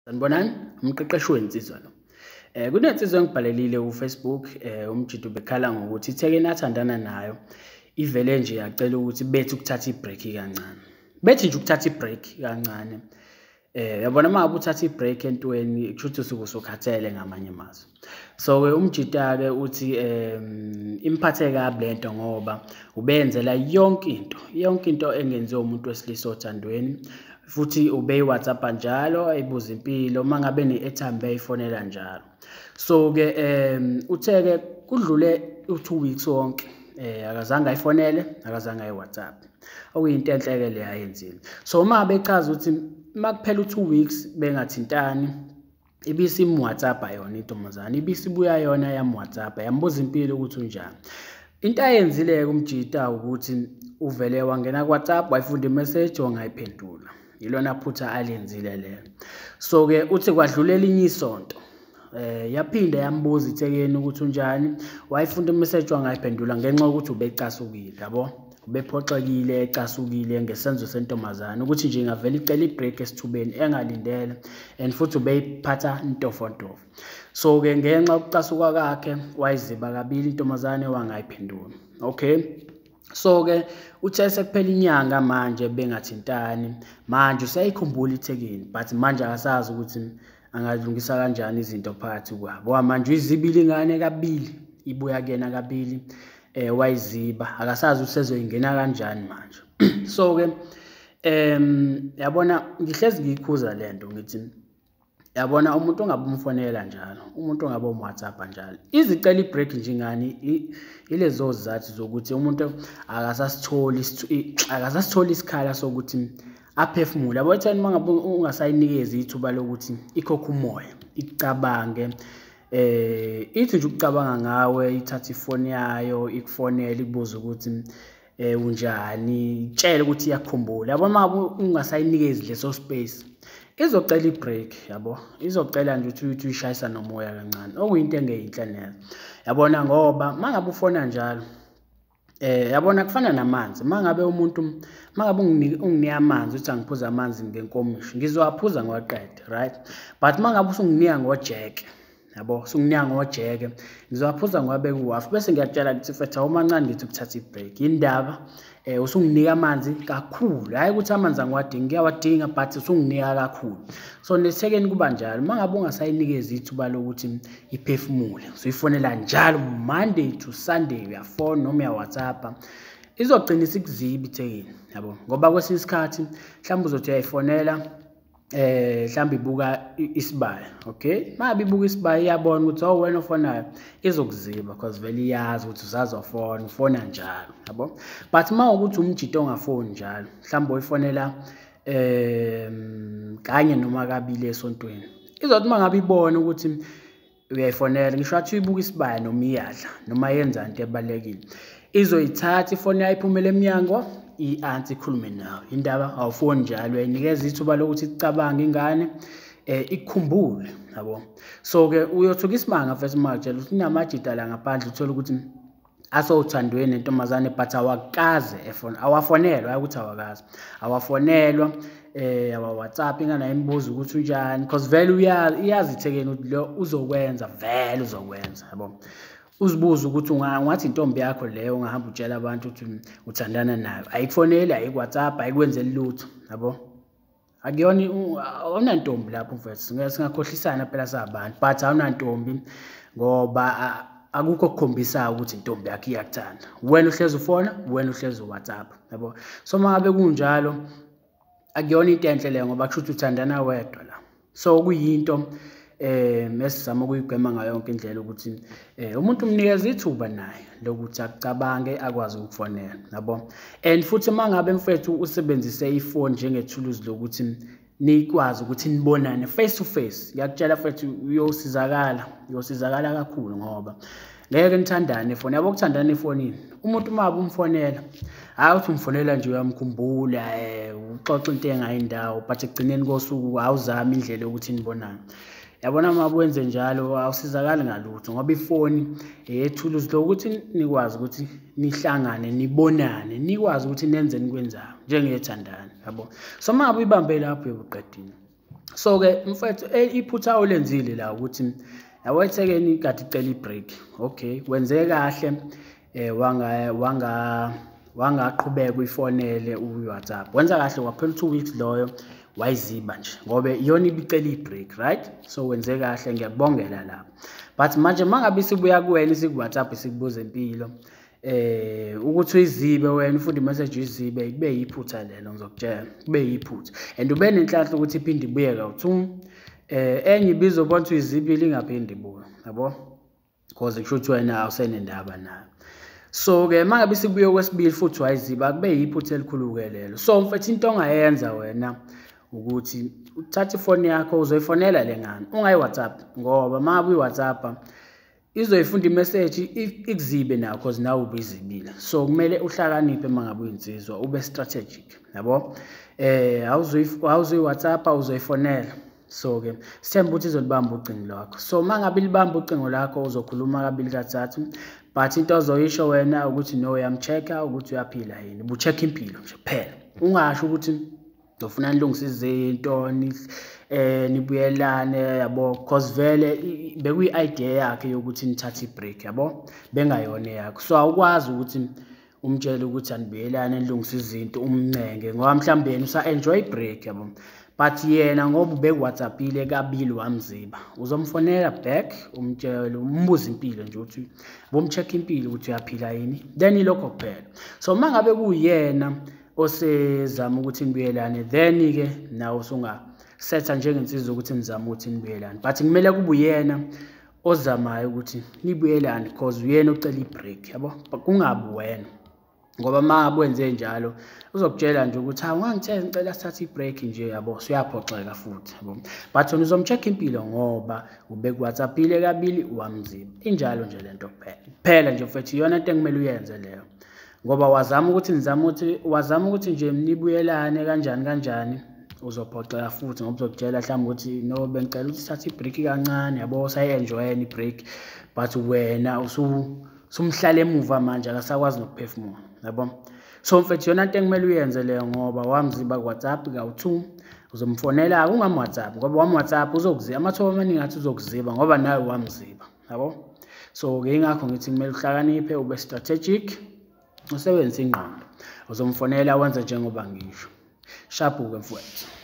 Sanibonani, umqeqeshi wensizwa lo. Kunensizwa engibhalelile ku-Facebook, umjidi ubekhala ngokuthi ithekeni athandana nayo ivele nje yacela ukuthi bethi ukuthatha i-break kancane. Bethi nje ukuthatha i-break kancane. Yabona uma ngabe uthatha i-break entweni kusho ukuthi usuke usukhathele ngamanye amazwi. So-ke umjida-ke uthi imphathe kabi lento ngoba ubenzela yonke into engenziwa umuntu wesilisa othandweni. Futhi ube-WhatsApp njalo eyibuza impilo uma ngabe ne-airtime beyifonela njalo. So-ke uthe-ke kudlule u-2 weeks wonke akazange ayifonele, akazange ayi-WhatsApp. Okuyinto enhle-ke le ayenzile. So uma bechaza ukuthi makuphela u-2 weeks bengathintani, ibisimu-WhatsApp yona intombazane, ibisibuya yona yamu-WhatsApp yambuza impilo ukuthi unjani. Into ayenzile-ke umjida ukuthi uvele wangena ku-WhatsApp wayifunda i-message wangayiphendula. Yilona phutha alenzile lelo. So-ke uthi kwadlula elinye isonto yaphinda yambuza ithekeni ukuthi unjani, wayifunda i-message wangayiphendula ngenxa yokuthi ubecasukile, yabo, ubephoxekile ecasukile ngesenzo sentombazane ukuthi nje ingavela icela i-break esithubeni engalindele and futhi ubeyiphatha intofontofo. So-ke ngenxa yokucasuka kwakhe wayiziba kabili intombazane wangayiphendula. Okay. So-ke uthe sekuphela inyanga manje bengathintani, manje usayikhumbula ithekeni but manje akasazi ukuthi angalungisa kanjani izinto phakathi kwabo. Manje uyizibile ingane kabili, ibuya kuyena kabili, wayiziba, akasazi usezoyingena kanjani manje. So-ke yabona ngihlezi ngiyikhuza lento ngithi yabona umuntu ongabe umfonela njalo, umuntu ongabe WhatsApp njalo, izicela i-break nje ngani ilezo zizathu zokuthi umuntu akasasitholi isikhala sokuthi aphefumule. Yabo ethani mangabe ungasayinikeza ithuba lokuthi ikhokhe umoya, icabange, ithi nje ukucabanga ngawe, ithatha ifoni yayo, ikufonele, ikubuza ukuthi unjani, itshele ukuthi iyakukhumbula. Yabo mangabe ungasayinikezi leso space, izocela i-break, yabo, izocela nje ukuthi uyishayisa nomoya kancane, okuyinto engeyinhle neze. Yabona ngoba mangabe ufona njalo yabona kufana namanzi. Mangabe unginika amanzi uthi angiphuza amanzi ngenkomishi, ngizowaphuza ngiwaqede, right? But mangabe usunginika ngojeke, yabo, usunginika ngojeke, ngizowaphuza ngiwabeke uwafu bese ngiyakutshela ukuthi mfethu awumancane ngithi ukuthatha i-break. Indaba usunginika amanzi kakhulu, hayi ukuthi amanzi angiwadingi, ngiyawadinga but usunginika kakhulu. So nesithekeni kuba njalo, mangabe ungasayinikeza ithuba lokuthi iphefumule, usuyifonela njalo Monday to Sunday, uyafona noma uya-WhatsApp, izogcina isikuziba ithekeni, yabo, ngoba kwesinye isikhathi mhlawumbe uzothi uyayifonela mhlawumbe ibuka isibaya. Okay, mabe ibuka isibaya iyabona ukuthi wena ofonayo, izokuziba because vele iyazi ukuthi usazofona, ufona njalo, yabo. But mawukuthi umjito ongafoni njalo, mhlawumbe uyifonela kanye noma kabili esontweni, izothi mangabe ibona ukuthi uyayifonela, ngisho athi uyibuka isibaya noma iyadla noma yenza into ebalekile, izoyithatha ifoni yayo iphumele eminyango i-anti ikhulume nawe. Indaba awufoni njalo, uyayinikeza ithuba lokuthi icabange ingane, ikukhumbule, yabo. So-ke uyothuka isimanga futhi makutshela ukuthi kunamajida la ngaphandle uthola ukuthi asowuthandweni nentombazane but awakaze awafonelwa, hayi ukuthi awakaze, awafonelwa, awa-WhatsApp, ingane imbuza ukuthi unjani because vele iyazi ithekeni ukuthi lo uzokwenza, vele uzokwenza, yabo. Uzibuza ukuthi ungathi intombi yakho leyo ungahamba utshela abantu ukuthi uthandana nayo, ayikufoneli, ayikWhatsApp, ayikwenzeli lutho, yabo. Akuyona, awunantombi lapho mfethu, singakhohlisana phela sabantu but awunantombi ngoba akukho okukhombisayo ukuthi intombi yakho iyakuthanda. Wena uhlezi ufona, wena uhlezi uWhatsApp, yabo. So mangabe kunjalo akuyona into enhle leyo ngoba kusho ukuthi uthandana wedwa la. So kuyinto mesizama ukuyigwema ngayo yonke indlela ukuthi umuntu umnikeza ithuba naye lokuthi acabange, akwazi ukufonela, yabo. And futhi mangabe mfethu usebenzise ifoni njengethuluzi lokuthi nikwazi ukuthi nibonane face to face, ngiyakutshela mfethu uyosizakala kakhulu ngoba ngeke nithandane efoni, yabo. Ukuthandana efonini, umuntu mabe umfonela, hayi uthi umfonela nje uyamkhumbula, uxoxa into engayindawo but ekugcineni kosuku awuzami indlela yokuthi nibonane. Yabona mabe wenze njalo awusizakali ngalutho ngoba ifoni ethuluzi lokuthi nikwazi ukuthi nihlangane, nibonane, nikwazi ukuthi nenze nikwenzayo njengethandana, yabo. So mabe uyibambe lapho ebuqedini. So ke mfethu iphutha olenzile la ukuthi awayithekeni kade icela ibreak. Okay, wenze kahle wangaqhubeka uyifonele uWhatsApp. Wenza kahle kwaphela 2 weeks loyo wayiziba nje ngoba iyona ibicela ibreak, right? So wenze kahle, ngiyakubongela lapho. But manje mangabe sibuya kuwena WhatsApp sikubuza impilo ukuthi uyizibe wena ufuthi message uyizibe kube yiphutha lelo ngizokutshela kube yiphutha and ube nenhlanhla ukuthi iphinde ibuye kawu2 enye ibizo bonke uyizibile ingaphindi ibuye yabo because kusho ukuthi wena awusenendaba nayo. So ke mangabe sibuye kwesibili futhi wayiziba kube yiphutha elikhulu ke lelo. So mfethu into ongayenza wena ukuthi uthathe ifoni yakho uzoyifonela lengane ungayi WhatsApp ngoba mangabe uWhatsApp izoyifunda imessage ikuzibe nayo because nawe ubizibile. So kumele uhlakaniphe mangabe uyinsizwa ube strategic yabo awuzoyi WhatsApp uzoyifonela. So ke sithemba ukuthi izolibamba ucingo lwakho. So mangabe libamba ucingo lakho uzokhuluma kabili kathathu but into ozoyisho wena ukuthi no uyamchecka ukuthi uyaphila yini ubucheck impilo nje kuphela ungasho ukuthi ufuna nilungisa izinto nibuyelane yabo because vele bekuyi idea yakhe yokuthi nithathe ibreak yabo bengayona yakho. So awukwazi ukuthi umtshele ukuthi anibuyelane nilungisa izinto umncenge ngoba mhlambe yena usa enjoy break yabo but yena ngoba ubekuWhatsAppile kabili wamziba uzomfonela back umtshele umbuza impilo nje ukuthi bomcheck impilo ukuthi uyaphila yini then ilokho kuphela. So mangabe kuyena osezama ukuthi nibuyelane then ke nawe usunga setha njengensizwa ukuthi nizama ukuthi nibuyelane but kumele kube uyena ozamayo ukuthi nibuyelane because uyena ocela ibreak yabo kungabi wena ngoba mangabe wenze njalo uzokutshela nje ukuthi awungangithe ngicela sithathe ibreak nje yabo siyaphoxeka futhi yabo but wena uzomcheck impilo ngoba ubekuWhatsAppile kabili wamziba injalo nje lento kuphela nje mfethu iyona into engimele uyenze leyo ngoba wazama ukuthi nje nibuyelane kanjani uzophoxeka futhi ngoba uzokutshela mhlawumbe ukuthi no bengicela ukuthi sithathe ibreak kancane yabo sayenjoyeni ibreak but wena usumhlala emuva manje akasakwazi nokuphefumula yabo. So mfethu yona into engimele uyenze leyo ngoba wamziba kuWhatsApp kawu2 uzomfonela ungamWhatsApp ngoba wamWhatsApp uzokuziba amathoba amaningi athi uzokuziba ngoba nawe wamziba yabo. So ke ingakho ngithi kumele uhlakaniphe ube strategic usebenzise ingqondo uzomfonela wenze njengoba ngisho sharp ke mfowethu.